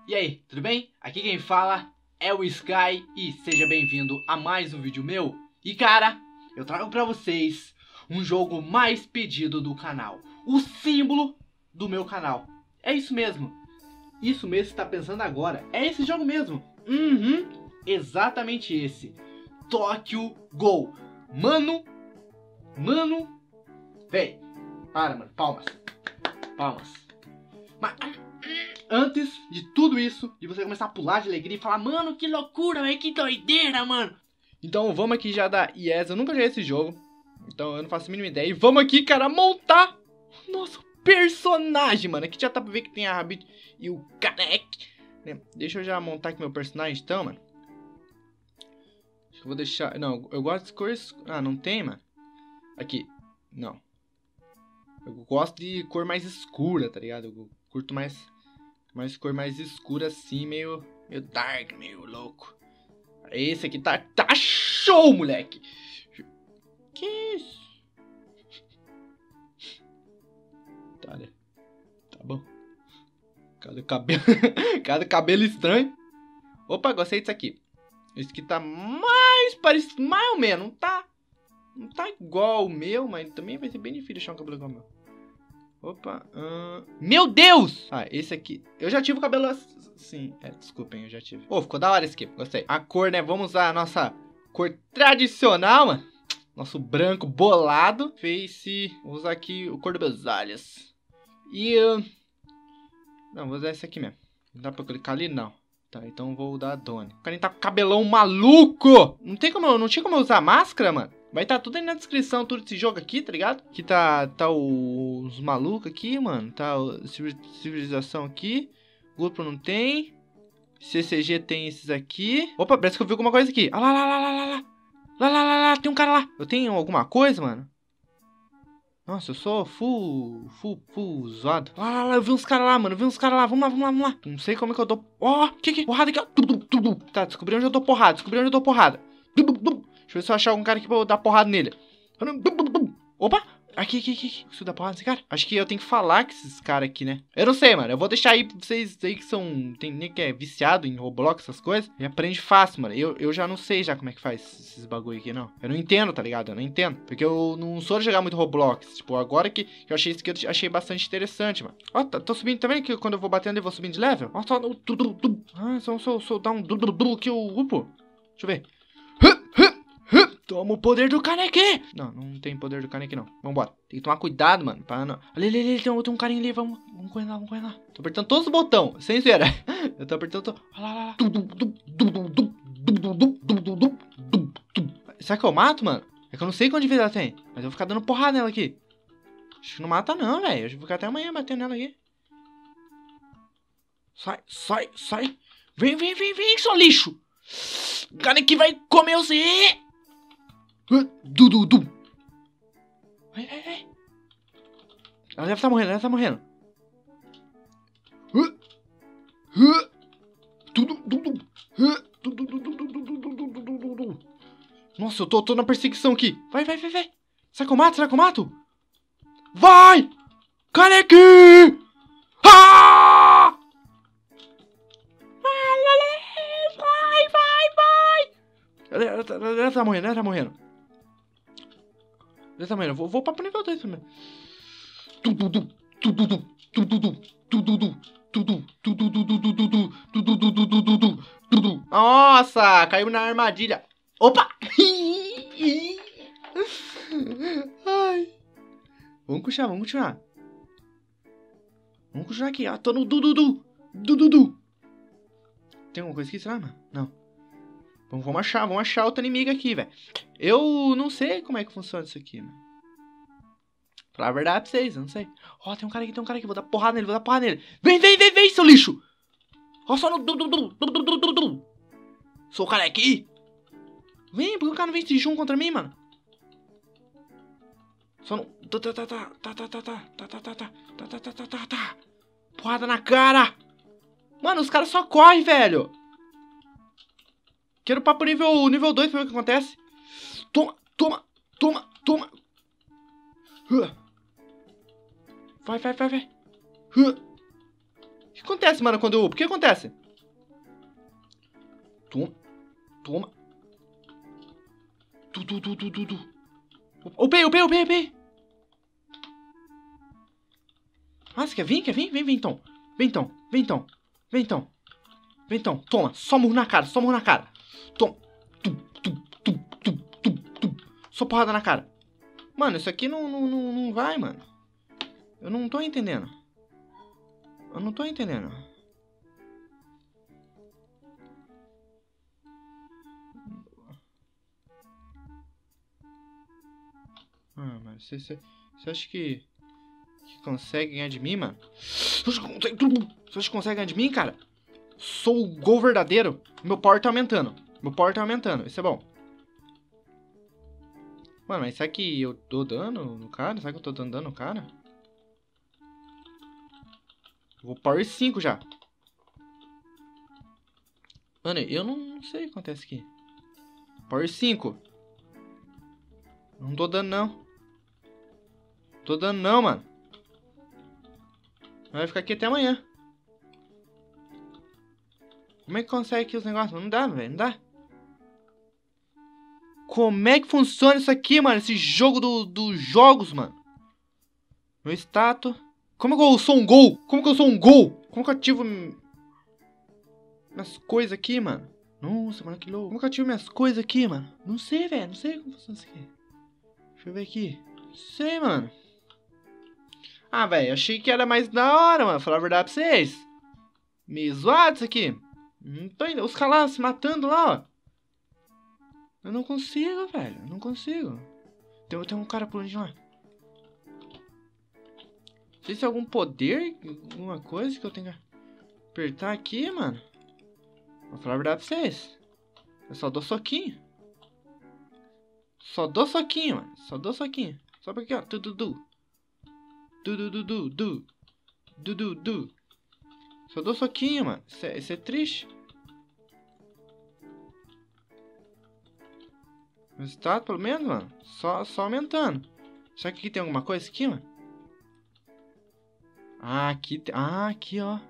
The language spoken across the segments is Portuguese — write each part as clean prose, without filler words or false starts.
E aí, tudo bem? Aqui quem fala é o Sky e seja bem-vindo a mais um vídeo meu. E cara, eu trago pra vocês um jogo mais pedido do canal, o símbolo do meu canal. É isso mesmo que você tá pensando agora, é esse jogo mesmo. Exatamente esse, Tokyo Ghoul. Mano, véi, para mano, palmas. Mas antes de tudo isso, de você começar a pular de alegria e falar, mano, que loucura, véio, que doideira, mano. Então vamos aqui já dar yes, eu nunca joguei esse jogo, então eu não faço a mínima ideia. E vamos aqui, cara, montar o nosso personagem, mano. Aqui já tá pra ver que tem a Rabbit e o Karek, né? Deixa eu já montar aqui meu personagem então, mano. Acho que eu vou deixar... Não, eu gosto de cores... Ah, não tem, mano. Aqui, não. Eu gosto de cor mais escura, tá ligado? Eu curto mais cor mais escura assim, meio dark, meio louco. Esse aqui tá show, moleque. Que isso? Tá, né? Tá bom. Cada cabelo estranho. Opa, gostei disso aqui. Esse aqui tá mais parecido, mais ou menos. Não tá igual o meu, mas também vai ser bem difícil deixar um cabelo igual ao meu. Opa, meu Deus! Ah, esse aqui, eu já tive o cabelo assim, desculpem, eu já tive. Ficou da hora esse aqui, gostei. A cor, né, vamos usar a nossa cor tradicional, mano. Nosso branco bolado. Vou usar aqui o cor dos meus olhos. E, não, vou usar esse aqui mesmo. Não dá pra clicar ali, não. Tá, então vou dar a Doni. O cara tá com cabelão maluco! Não tinha como eu usar máscara, mano? Vai estar tudo aí na descrição, tudo desse jogo aqui, tá ligado? Aqui tá os malucos aqui, mano. Tá a civilização aqui. Grupo não tem. CCG tem esses aqui. Opa, parece que eu vi alguma coisa aqui. Ah lá, tem um cara lá. Eu tenho alguma coisa, mano? Nossa, eu sou full zoado. Lá, eu vi uns caras lá, mano. Vamos lá. Não sei como é que eu dou... Que porrada aqui, ó. Tá, descobri onde eu dou porrada. Deixa eu ver se eu achar algum cara aqui pra eu dar porrada nele. Opa! Aqui. Preciso dar porrada nesse cara? Acho que eu tenho que falar com esses caras aqui, né? Eu não sei, mano. Eu vou deixar aí pra vocês aí que são... Tem nem que é viciado em Roblox, essas coisas. E aprende fácil, mano. Eu já não sei já como é que faz esses bagulho aqui, não. Eu não entendo, tá ligado? Eu não entendo. Porque eu não sou de jogar muito Roblox. Tipo, agora que eu achei isso aqui, eu achei bastante interessante, mano. Ó, tô subindo também, que quando eu vou batendo eu vou subindo de level. Ó, só... só dá um que eu upo. Deixa eu ver. Toma o poder do Kaneki! Não tem poder do Kaneki, não. Vambora. Tem que tomar cuidado, mano. Pra não... Ali, tem um carinha ali. Vamos correr lá. Tô apertando todos os botões. Sem zoeira. Eu tô apertando... Olha lá. Será que eu mato, mano? É que eu não sei quanto de vida ela tem. Mas eu vou ficar dando porrada nela aqui. Acho que não mata não, velho. Eu vou ficar até amanhã batendo nela aqui. Sai. Vem, seu lixo. O Kaneki vai comer você. Vai. Ela deve estar morrendo. Nossa, eu tô na perseguição aqui. Vai. Será que eu mato? Vai! Kaneki! Ah! Vai! Ela tá morrendo. Dessa maneira, vou pra nível 2 primeiro. Nossa, caiu na armadilha. Opa! Ai. Vamos continuar. Vamos continuar aqui. Tô no Dudu. Tem alguma coisa aqui, será, mano? Não. Vamos achar outra inimiga aqui, velho. Eu não sei como é que funciona isso aqui, mano. Falar a verdade pra vocês, eu não sei. Ó, tem um cara aqui, vou dar porrada nele. Vem, seu lixo! Ó, só no Sou o cara aqui. Vem, porque o cara não vem se junto contra mim, mano. Só no... Porrada na cara. Mano, os caras só correm, velho. Quero papo nível 2 pra ver o que acontece. Toma. Vai. que acontece, mano, quando eu upo? O que acontece? Toma. Toma. Tu. Upei. Ah, você quer vir? Vem então. Vem então. Toma. Só murro na cara. Toma. Tu. Só porrada na cara. Mano, isso aqui não vai, mano. Eu não tô entendendo. Ah, mano, você acha que consegue ganhar de mim, mano? Você acha que consegue ganhar de mim, cara? Sou o gol verdadeiro. Meu power tá aumentando. Isso é bom. Mano, mas será que eu dou dano no cara? Será que eu tô dando dano no cara? Vou power 5 já. Mano, eu não sei o que acontece aqui. Power 5. Não tô dando não. Mano. Vai ficar aqui até amanhã. Como é que consegue aqui os negócios? Não dá, velho. Não dá. Como é que funciona isso aqui, mano? Esse jogo dos jogos, mano. Meu status. Como é que eu sou um gol? Como que eu ativo minhas coisas aqui, mano? Nossa, mano, que louco. Como que eu ativo minhas coisas aqui, mano? Não sei, velho. Não sei como funciona isso aqui. Deixa eu ver aqui. Não sei, mano. Ah, velho. Achei que era mais da hora, mano. Falar a verdade pra vocês. Meio zoado isso aqui. Não tô indo. Os caras lá se matando lá, ó. Eu não consigo, velho. Tem um cara pulando de lá. Não sei se é algum poder, alguma coisa que eu tenho que apertar aqui, mano. Vou falar a verdade pra vocês. Eu só dou soquinho. Mano. Só porque, ó. Só dou soquinho, mano. Isso é triste. O resultado, pelo menos, mano. Só aumentando. Será que aqui tem alguma coisa aqui, mano? Ah, aqui, aqui, ó.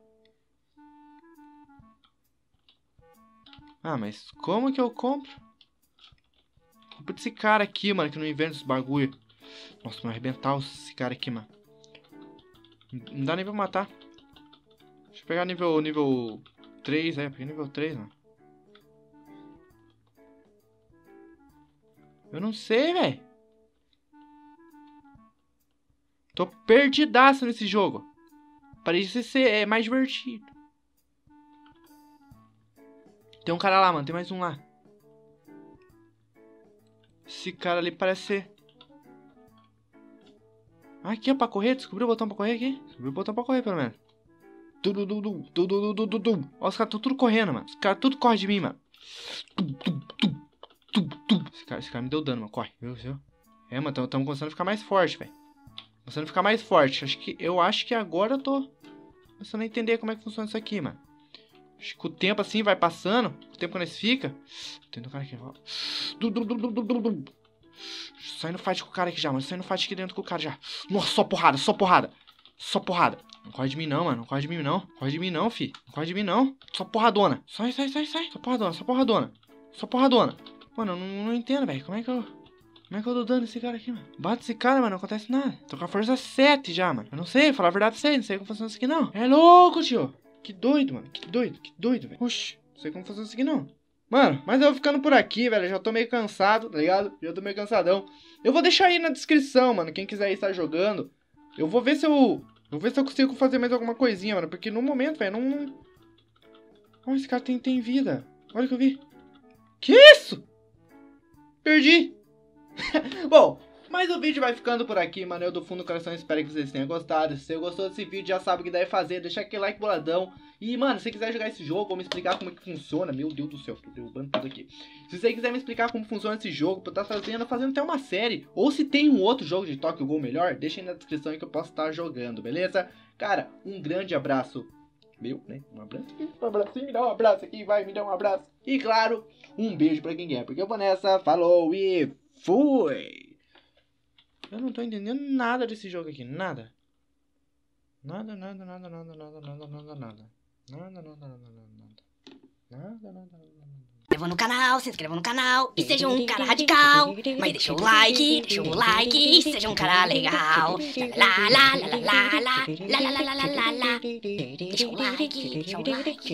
Ah, mas como que eu compro? Compro desse cara aqui, mano, que não inventa esse bagulho. Nossa, vai arrebentar esse cara aqui, mano. Não dá nem pra matar. Deixa eu pegar nível 3, peguei nível 3, mano. Eu não sei, velho. Tô perdidaço nesse jogo. Parece ser mais divertido. Tem um cara lá, mano. Tem mais um lá. Esse cara ali parece ser... Aqui, ó, pra correr. Descobriu o botão pra correr aqui? Descobriu o botão pra correr, pelo menos. Ó, os caras tão tudo correndo, mano. Os caras tudo correm de mim, mano. Esse cara me deu dano, mano. Corre, viu? É, mano, tamo começando a ficar mais forte, velho. Eu acho que agora eu tô começando a entender como é que funciona isso aqui, mano. Acho que o tempo assim vai passando. O tempo quando eles ficam. Tem um cara aqui, ó. Saindo fight com o cara aqui já, mano. Saindo fight aqui dentro com o cara já. Nossa, só porrada. Não corre de mim não, mano. Não corre de mim não, fi. Não corre de mim não. Só porradona. Sai. Só porradona. Mano, eu não entendo, velho. Como é que eu dou dano nesse cara aqui, mano? Bate esse cara, mano, não acontece nada. Tô com a força 7 já, mano. Eu não sei, falar a verdade pra você, não sei como funciona isso aqui, não. É louco, tio. Que doido, mano. Que doido, velho. Oxi, não sei como funciona isso aqui, não. Mano, mas eu vou ficando por aqui, velho. Eu já tô meio cansado, tá ligado? Já tô meio cansadão. Eu vou deixar aí na descrição, mano. Quem quiser estar jogando. Eu vou ver se eu consigo fazer mais alguma coisinha, mano. Porque no momento, velho, não... Olha, esse cara tem vida. Olha o que eu vi. Que isso? Perdi. Bom, mas o vídeo vai ficando por aqui, mano. Eu do fundo do coração espero que vocês tenham gostado. Se você gostou desse vídeo, já sabe o que deve fazer. Deixa aquele like boladão. E, mano, se você quiser jogar esse jogo ou me explicar como é que funciona... Meu Deus do céu, tô derrubando tudo aqui. Se você quiser me explicar como funciona esse jogo, pra estar fazendo até uma série, ou se tem um outro jogo de Tokyo Ghoul melhor, deixa aí na descrição aí que eu posso estar jogando, beleza? Cara, um grande abraço. Meu, né? Um abraço. Me dá um abraço aqui, vai, me dá um abraço. E, claro, um beijo pra quem quer, porque eu vou nessa. Falou e fui! Eu não tô entendendo nada desse jogo aqui, nada. Nada, nada, nada, nada, nada, nada, nada, nada. Nada, nada, nada, nada, nada. Nada, nada, nada, nada. Se inscreva no canal e seja um cara radical. Mas deixa o like, e seja um cara legal. Lá, lá, lá, lá, lá, lá, lá, lá, lá, lá, lá, lá. Deixa o like.